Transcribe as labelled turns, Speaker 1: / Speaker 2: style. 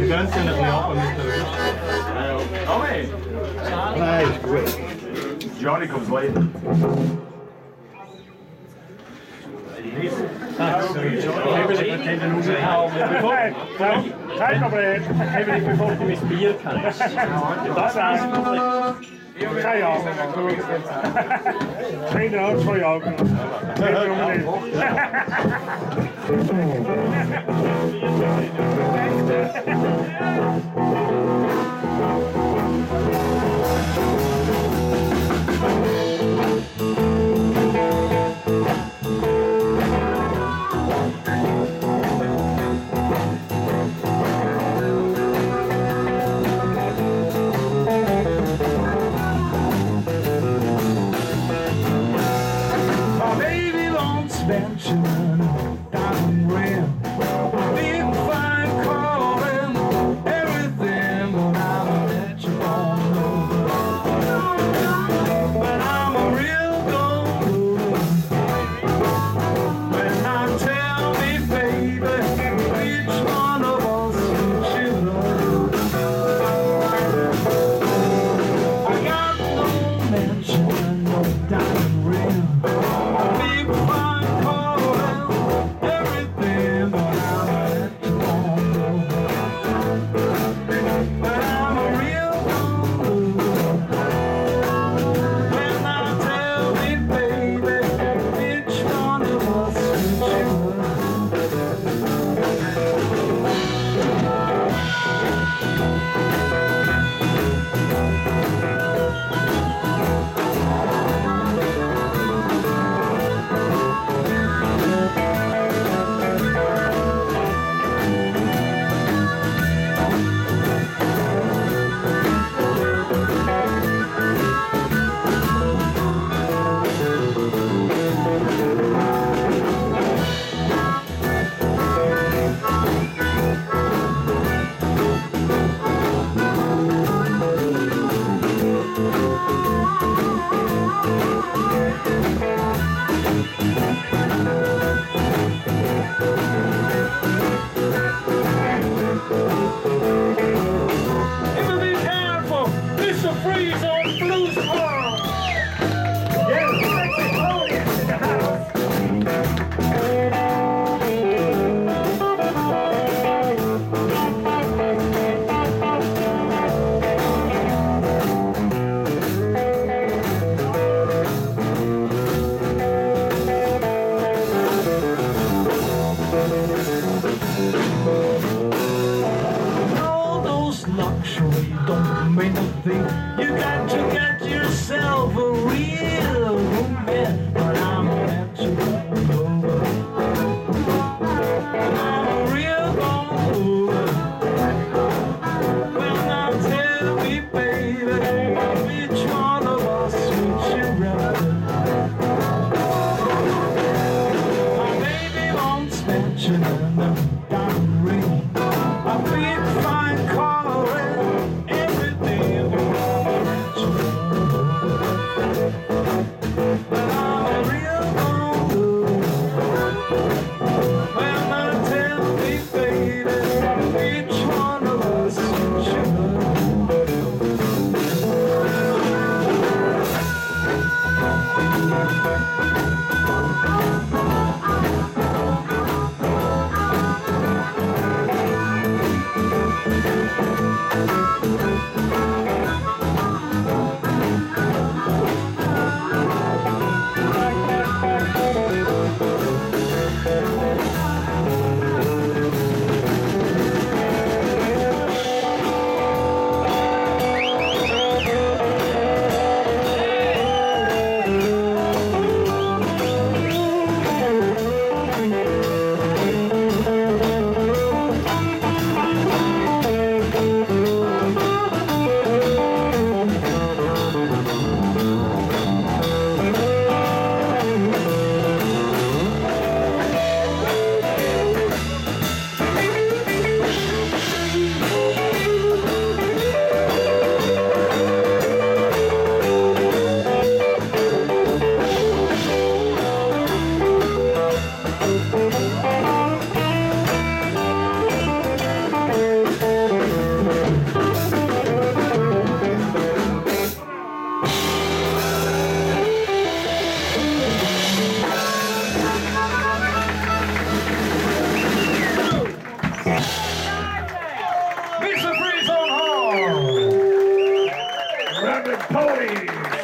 Speaker 1: gönnt sie ein bisschen ab mit der Rüst.
Speaker 2: Tommy!
Speaker 3: Nein, ist gut.
Speaker 2: Johnny comes late.
Speaker 3: Kein Problem.
Speaker 1: Even bevor du mein Bier kennst.
Speaker 3: Das ist keine Ahnung. Keine Ahnung, 2 Augen.
Speaker 4: My baby wants Benjamin diamond ring, big fine calling, everything, but I'll let you all know. But I'm a real gold when I tell me, baby, which one of us you love. I got no mention, no diamond ring. Big fine calling, everything, but I'll let you all know. But I'm a real fool when I tell me, baby, which one of us would you love? Be careful! This will freeze on Blues Farm!
Speaker 3: ponies.